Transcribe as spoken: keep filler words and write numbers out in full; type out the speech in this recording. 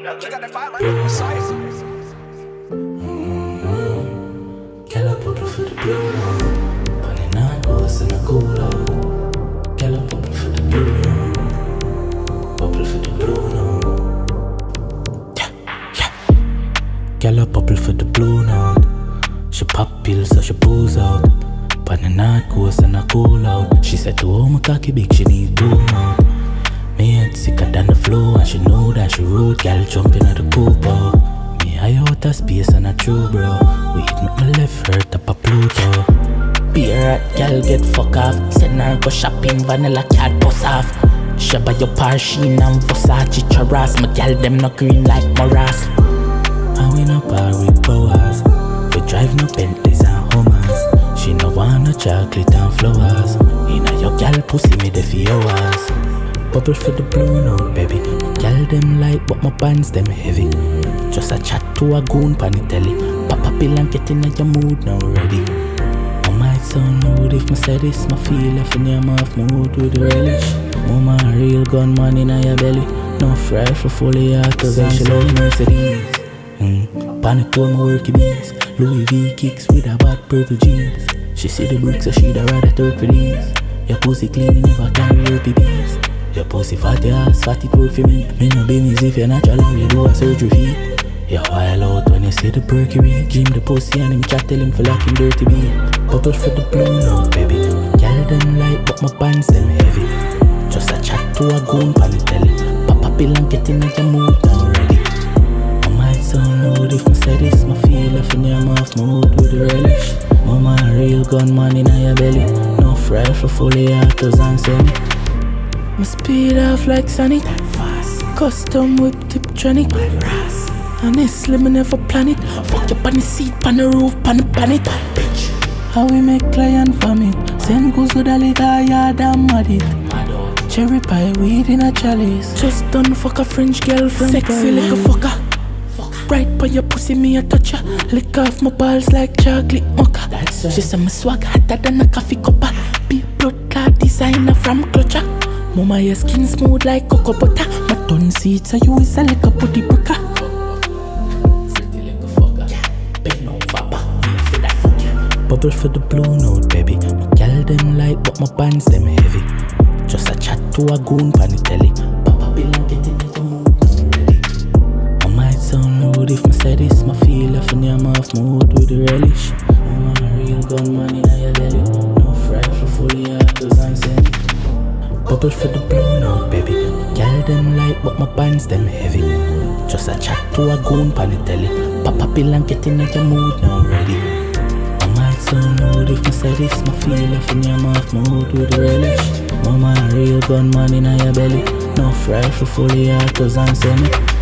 Girl, I bubble for the blue now. Bunny not goes in a cooler. Girl, I bubble for the blue now. Bubble for the blue now. Yeah, yeah. Girl, I bubble for the blue now. She pop pills so she pulls out. Bunny not goes in a cool out. She said to oh my cocky big she need two out. Me head sicker than the flow and she know that she rude. Girl jumping at the Cooper. Me I out of space and a true bro. Wait, make my left hurt up a Pluto. Be a rat, girl get fuck off. Send her go shopping, vanilla cat bust off. She buy your Parsheen and Versace Charas. My girl them not green like Moras. And we no bar with powers. We drive no Bentleys and Hummers. She no want no chocolate and flowers. Inna your girl pussy me the few hours. Bubble for the blue note, baby. Girl them light, but my pants them heavy. Just a chat to a goon pan the telly. Pop a pill and get in your mood now ready. I might sound rude if me say this. My feel if in your mouth mood with the relish. Mama a real gunman in your belly. No fry for fully autos and she love Mercedes. Mm. Panic on my worky bees. Louis V kicks with a bad purple jeans. She see the bricks so she'd rather turk for these. Your pussy clean, you never carry her pee-pees. Your pussy fatty ass, fatty work for me. Me no business if you're natural and you do a surgery fee. You wild out when you see the perky weed. Dream the pussy and him chat tell him for like him dirty beat. Bubble for the blue now, baby. Girl them light but my pants them heavy. Just a chat to a goon pan the telly. Pop a pill and get in your mood now ready. I might sound rude if I say this. My feel if in your mouth mood with the relish. Mama a real gunman in your belly. No fry for fully autos and semi. My speed off like Sonic. Fast. Custom whip Tiptronic. And this me never plan it. Fuck you on the seat, on the roof, on the planet. How we make client vomit. Send goes to the little yard and mad it. Cherry pie, weed in a chalice. Just done fuck a French girlfriend. Sexy like a fucker. Right by your pussy, me a touch ya. Lick off my balls like chocolate mocha. She said my swag hotter than a coffee cuppa. Be blood clot designer from Clutcher. Mama, your skin smooth like cocoa butter. My tongue seats are you is a like a booty breaker. Bubble for the blue note, baby. My girl them light, but my pants them heavy. Just a chat to a goon pan the telly. Papa bill and get in the mood, I'm ready. I might sound rude if I say this. My feel if in your mouth mood with the relish. I'm a real gunman in your belly. No fry for fully autos and semi. Bubble for the blue note, baby. Girl them light, but my pants them heavy. Just a chat to a goon pan the telly. Papa pill and get in your mood now ready. I might sound rude if I say this. My feel if in your mouth mood with the relish. Mama a real gunman in your belly. No fry for fully autos and semi.